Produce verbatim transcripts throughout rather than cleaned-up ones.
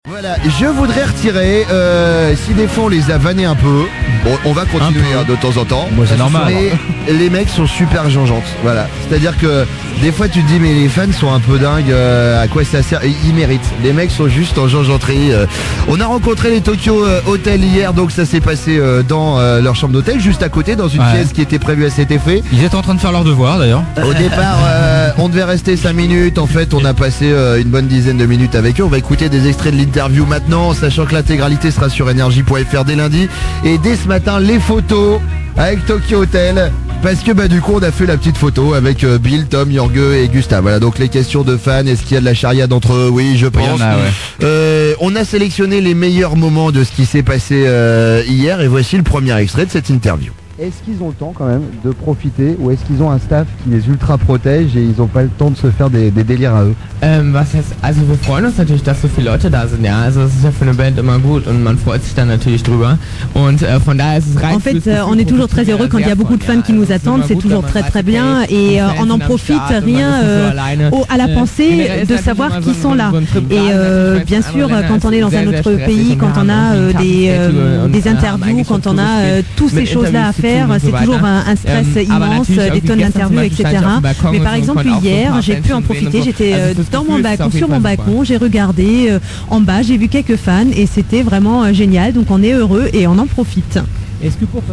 Voilà, je voudrais retirer, euh, si des fois on les a vannés un peu, bon, on va continuer hein, de temps en temps. Moi c'est normal. Mais les mecs sont super janjantes, voilà. C'est-à-dire que des fois tu te dis mais les fans sont un peu dingues, euh, à quoi ça sert? Et ils méritent. Les mecs sont juste en janjanterie. Euh. On a rencontré les Tokyo euh, Hotel hier, donc ça s'est passé euh, dans euh, leur chambre d'hôtel, juste à côté, dans une ouais. pièce qui était prévue à cet effet. Ils étaient en train de faire leur devoir d'ailleurs. Au départ, euh, on devait rester cinq minutes. En fait, on a passé euh, une bonne dizaine de minutes avec eux. On va écouter des extraits de l'interview maintenant, sachant que l'intégralité sera sur énergie point f r dès lundi. Et dès ce matin, les photos avec Tokyo Hotel. Parce que bah du coup on a fait la petite photo avec euh, Bill, Tom, Jorge et Gustave. Voilà, donc les questions de fans, est-ce qu'il y a de la charriade entre eux? Oui, je pense. Oui, on, a, ouais. euh, on a sélectionné les meilleurs moments de ce qui s'est passé euh, hier et voici le premier extrait de cette interview. Est-ce qu'ils ont le temps quand même de profiter ou est-ce qu'ils ont un staff qui les ultra protège et ils n'ont pas le temps de se faire des, des délires à eux? Ähm, was heißt, also wir freuen uns natürlich, dass so viele Leute da sind, ja, also es ist ja für eine Band immer gut und man freut sich dann natürlich drüber und äh, von daher ist es rein. En fait, euh, on est toujours très heureux quand il y a beaucoup de fans qui nous attendent, c'est toujours très très bien et euh, on en profite rien euh, au, à la pensée de savoir qui sont là. Et euh, bien sûr, quand on est dans un autre pays, quand on a euh, des, euh, des interviews, quand on a euh, toutes ces choses-là à faire, c'est toujours un, un stress immense, des tonnes d'interviews, et cetera. Mais par exemple hier, j'ai pu en profiter, j'étais euh, dans mon balcon, sur mon balcon, j'ai regardé euh, en bas, j'ai vu quelques fans et c'était vraiment euh, génial, donc on est heureux et on en profite. Est-ce que pour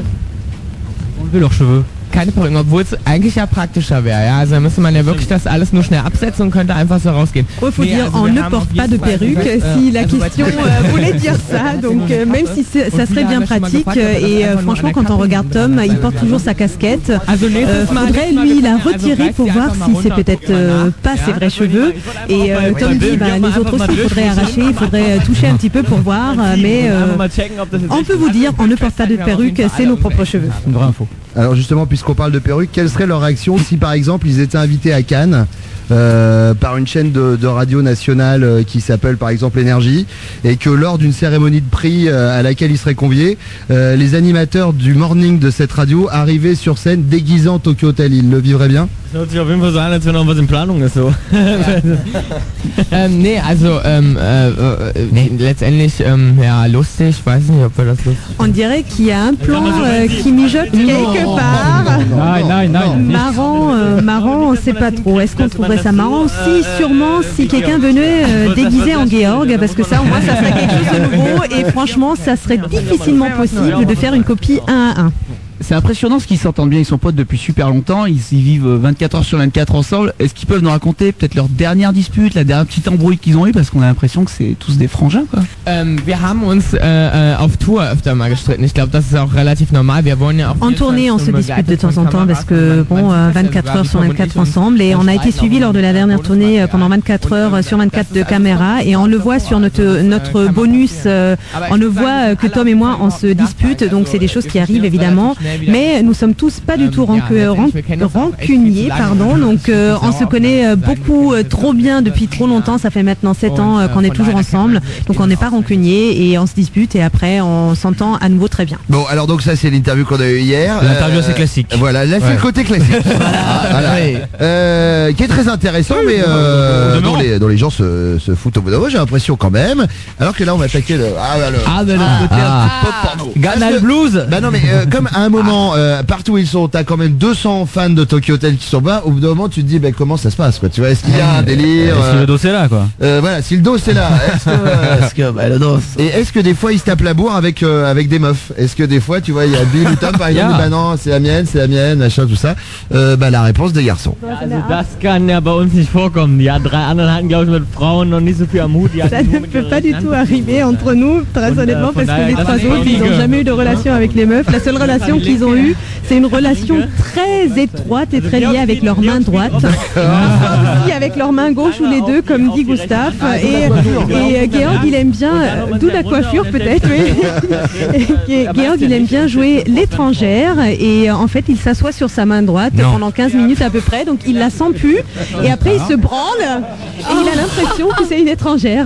enlever leurs cheveux? Keine Perücken, obwohl es eigentlich ja praktischer wäre, ja, also da müsste man ja wirklich das alles nur schnell absetzen und könnte einfach so rausgehen. Il faut nee, dire, also on ne porte pas de perruque, si la question euh, voulait dire ça, donc euh, même si ça serait bien pratique, et euh, franchement quand on regarde Tom, il porte toujours sa casquette, euh, faudrait lui la retirer pour voir si c'est peut-être euh, pas ses vrais cheveux, et euh, Tom dit, bah, les autres aussi, il faudrait arracher, il faudrait toucher un petit peu pour voir, mais euh, on peut vous dire, on ne porte pas de perruque, c'est nos propres cheveux. Une vraie info. Alors justement, puisqu'on parle de perruques, quelle serait leur réaction si par exemple ils étaient invités à Cannes euh, par une chaîne de, de radio nationale euh, qui s'appelle par exemple Énergie, et que lors d'une cérémonie de prix euh, à laquelle ils seraient conviés, euh, les animateurs du morning de cette radio arrivaient sur scène déguisant Tokyo Hotel, ils le vivraient bien? Das hört sich auf jeden Fall so an, als wenn noch was in Planung ist so. ähm, nee, also ähm, äh, äh, nee, letztendlich ähm, ja lustig, ich weiß nicht, ob wir das lustig. On dirait qu'il y a un plan euh, qui mijote quelque part. Non, non, non. Marrant, euh, marrant, on sait pas trop. Est-ce qu'on trouverait ça marrant? Si, sûrement, si quelqu'un venait euh, déguisé en Georg, parce que ça, au moins, ça serait quelque chose de nouveau. Et franchement, ça serait difficilement possible de faire une copie un à un. C'est impressionnant ce qu'ils s'entendent bien, ils sont potes depuis super longtemps, ils, ils vivent vingt-quatre heures sur vingt-quatre ensemble. Est-ce qu'ils peuvent nous raconter peut-être leur dernière dispute, la dernière petite embrouille qu'ils ont eu, parce qu'on a l'impression que c'est tous des frangins quoi. Ähm, wir haben uns äh, auf Tour öfter mal gestritten. Ich glaube, das ist auch relativ normal. Wir wollen ja auch en tournée, on se dispute de temps en temps parce que bon, euh, vingt-quatre heures sur vingt-quatre ensemble, et on a été suivis lors de la dernière tournée euh, pendant vingt-quatre heures sur vingt-quatre de caméra, et on le voit sur notre notre bonus, euh, on le voit euh, que Tom et moi on se dispute, donc c'est des choses qui arrivent évidemment, mais nous sommes tous pas du tout rancu- ran- rancuniers, pardon, donc euh, on se connaît euh, beaucoup euh, trop bien depuis trop longtemps, ça fait maintenant sept ans euh, qu'on est toujours ensemble, donc on n'est pas rancuniers et on se dispute et après on s'entend à nouveau très bien. Bon, alors donc ça c'est l'interview qu'on a eu hier. L'interview assez classique. Voilà, là c'est ouais. le côté classique. voilà, voilà. Euh, qui est très intéressant, mais euh, dont, les, dont les gens se, se foutent au bout d'un moment, j'ai l'impression quand même. Alors que là on va attaquer le... Ah, bah, le, ah, de l'autre ah, côté, ah, un petit pop porno. Ghana Blues. Bah non mais euh, comme à un moment, euh, partout où ils sont, t'as quand même deux cents fans de Tokyo Hotel qui sont bas, au bout d'un moment tu te dis bah, comment ça se passe quoi, tu vois, est-ce qu'il y a un délire euh, si le dos c'est là quoi euh, voilà, si le dos c'est là, est-ce que, euh, est-ce que bah, le dos et est-ce que des fois ils se tapent la bourre avec, euh, avec des meufs, est-ce que des fois tu vois il y a Bill ou Tom par exemple, yeah. bah non c'est la mienne, c'est la mienne, machin tout ça, euh, bah la réponse des garçons. Also das kann ja bei uns nicht vorkommen, die drei anderen hatten glaube ich mit Frauen noch nicht so viel am Hut. Ça ne peut pas du tout arriver entre nous, très honnêtement, parce que les trois autres ils n'ont jamais eu de relation avec les meufs, la seule relation qu'ils ont eue c'est une relation très étroite et très liée avec leur main droite, aussi avec leur main gauche ou les deux comme dit Gustave, et, et Georg il aime bien, d'où la coiffure peut-être, oui. Georg il aime bien jouer l'étrangère et en fait il s'assoit sur sa main droite non. pendant quinze minutes à peu près, donc il la sent plus et après il se branle et il a l'impression que c'est une étrangère.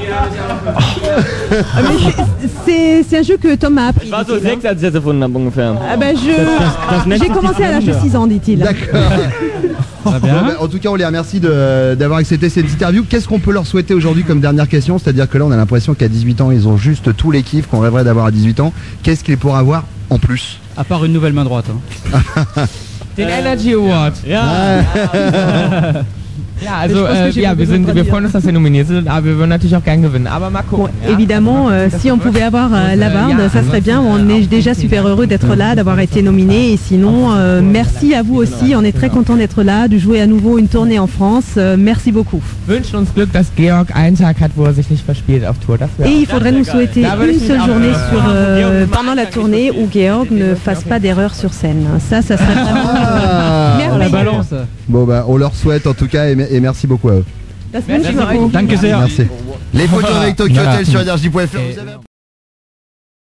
C'est, c'est un jeu que Tom a appris. Ich war so sechs, als ich das erfunden habe ungefähr. Ah ben je... das nennt J'ai sich commencé die à l'âge de Fremde. six ans, dit-il. D'accord. Très bien. Bon, bah, en tout cas, on les remercie de- d'avoir accepté cette interview. Qu'est-ce qu'on peut leur souhaiter aujourd'hui comme dernière question? C'est-à-dire que là, on a l'impression qu'à dix-huit ans, ils ont juste tous les kiffs qu'on rêverait d'avoir à dix-huit ans. Qu'est-ce qu'ils pourraient avoir en plus? À part une nouvelle main droite. hein. Den Energy Award. Ja, Ja, also Ich weiß äh, nicht, ja, ob wir, wir sind, dran wir hier. freuen uns, dass wir nominiert sind, aber wir würden natürlich auch gern gewinnen. Aber mal Bon, gucken. ja. évidemment, euh, si on pouvait avoir euh, l'award, ça serait bien. On est déjà super heureux d'être là, d'avoir été nominé. Et sinon, euh, merci à vous aussi. On est très content d'être là, de jouer à nouveau une tournée en France. Euh, merci beaucoup. Wünschen uns Glück, dass Georg einen Tag hat, wo er sich nicht verspielt auf Tour. Das wäre Et il faudrait nous souhaiter une seule journée sur, euh, pendant la tournée où Georg ne fasse pas d'erreur sur scène. Ça, ça serait vraiment Ah. La merveilleux. balance. Bon, bah, on leur souhaite en tout cas et, et merci beaucoup à eux. Das wünschen wir auch. Danke sehr. Merci. Les photos avec Tokyo Voilà. Hotel sur énergie point F R. Vous avez un-